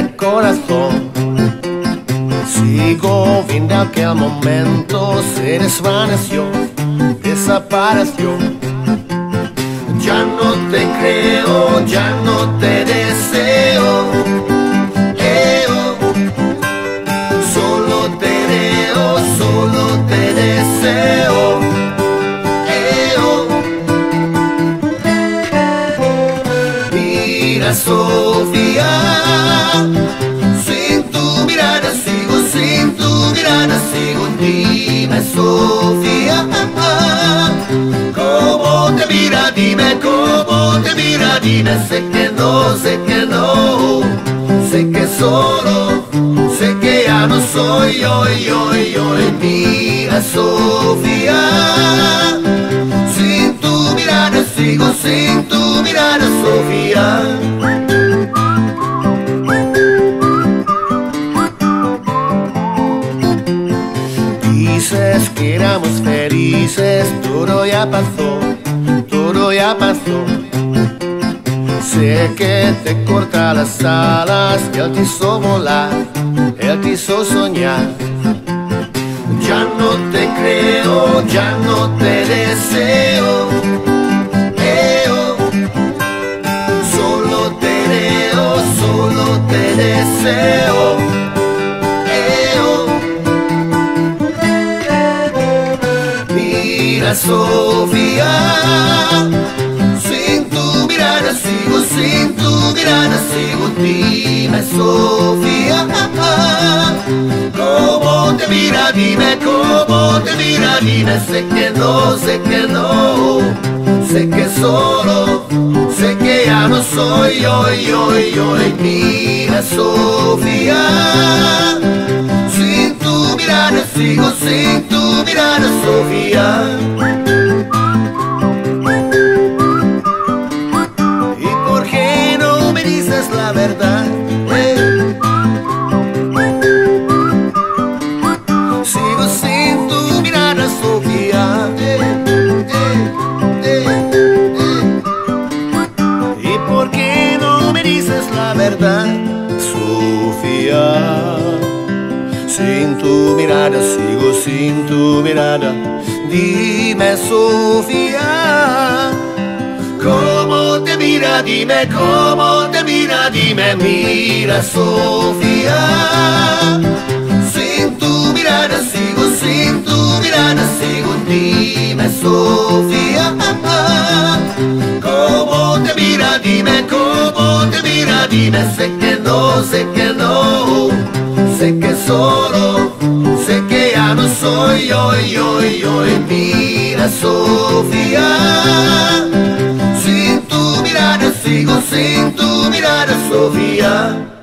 el corazón. Sigo viendo aquel momento, se desvaneció, desapareció. Ya no te creo, ya no te deseo. Solo te veo, solo te deseo. Mira, Sofía, sin tu mirada sigo, sin tu mirada sigo. Dime, Sofía, cómo te mira, dime cómo te mira, dime. Sé que no, sé que no, sé que solo, sé que ya no soy hoy. Mira, Sofía, sin tu mirada sigo, sin tu mirada, Sofía. Dices que éramos felices, todo ya pasó, todo ya pasó. Sé que te corta las alas, él te hizo volar, él te hizo soñar. Ya no te creo, ya no te deseo. Solo te veo, solo te deseo. Mira, Sofía, sin tu mirada sigo, sin tu mirada sigo. Dime, Sofía, cómo te mira, dime cómo te mira, dime. Sé que no, sé que no, sé que solo, sé que ya no soy hoy. Mira, Sofía, sin tu mirada sigo, sin tu mirada, Sofía. ¿Y por qué no me dices la verdad? Sigo sin tu mirada, Sofía. ¿Y por qué no me dices la verdad, Sofía? Sin tu mirada sigo, sin tu mirada. Dime, Sofía, cómo te mira, dime cómo te mira, dime. Mira, Sofía, sin tu mirada sigo, sin tu mirada sigo. Dime, Sofía, cómo te mira, dime cómo te mira, dime. Sé que no, sé que no, sé que solo, sé que ya no soy hoy. Mira, Sofía, sin tu mirada sigo, sin tu mirada, Sofía.